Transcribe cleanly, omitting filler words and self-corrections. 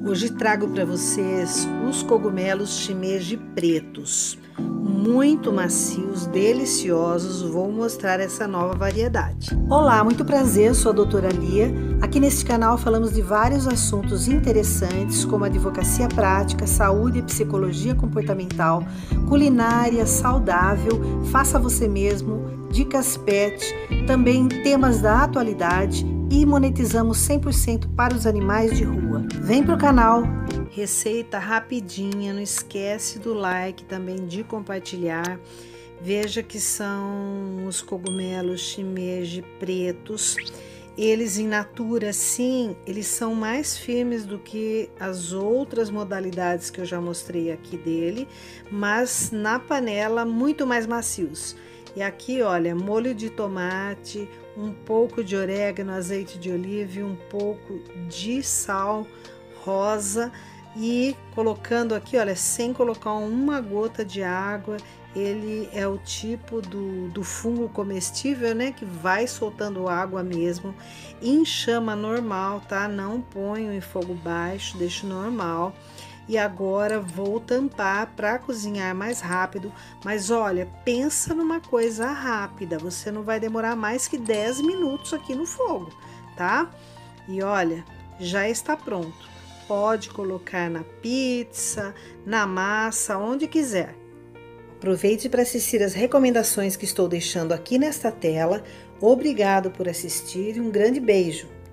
Hoje trago para vocês os cogumelos shimeji pretos, muito macios, deliciosos. Vou mostrar essa nova variedade. Olá, muito prazer, sou a doutora Lia. Aqui neste canal falamos de vários assuntos interessantes, como advocacia prática, saúde e psicologia comportamental, culinária saudável, faça você mesmo, dicas pet, também temas da atualidade e monetizamos 100% para os animais de rua. Vem pro canal! Receita rapidinha, não esquece do like, também de compartilhar. Veja que são os cogumelos shimeji pretos. Eles in natura, sim, eles são mais firmes do que as outras modalidades que eu já mostrei aqui dele, mas na panela muito mais macios. E aqui, olha, molho de tomate, um pouco de orégano, azeite de oliva e um pouco de sal rosa. E colocando aqui, olha, sem colocar uma gota de água. Ele é o tipo do fungo comestível, né? Que vai soltando água mesmo, em chama normal, tá? Não ponho em fogo baixo, deixo normal. E agora vou tampar para cozinhar mais rápido. Mas olha, pensa numa coisa rápida, você não vai demorar mais que 10 minutos aqui no fogo, tá? E olha, já está pronto. Pode colocar na pizza, na massa, onde quiser. Aproveite para assistir as recomendações que estou deixando aqui nesta tela. Obrigado por assistir e um grande beijo!